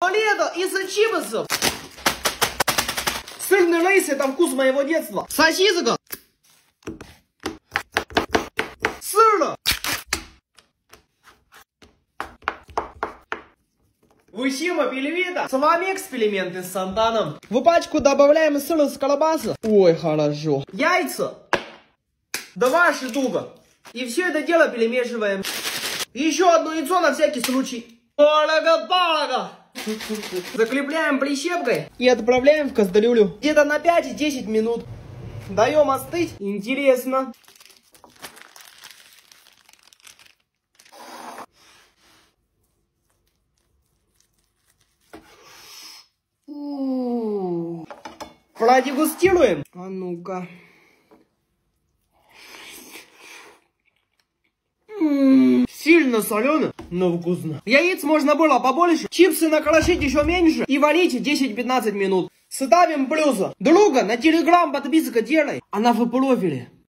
Лето из чипсов. Сырный лейс — это вкус моего детства. Сосиска. Сырно. Высима пельвита. С вами эксперименты с Сантаном. В пачку добавляем сыр с колбасы. Ой, хорошо. Яйца. 2 штука. И все это дело перемешиваем. Еще одно яйцо на всякий случай. Полага. Закрепляем прищепкой и отправляем в кастрюлю. Где-то на 5-10 минут. Даем остыть. Интересно. Продегустируем. А ну-ка. Сильно солено, но вкусно. Яиц можно было побольше. Чипсы накрошить еще меньше. И варить 10-15 минут. Ставим плюса. Друга на телеграм подписка делай. Она в профиле.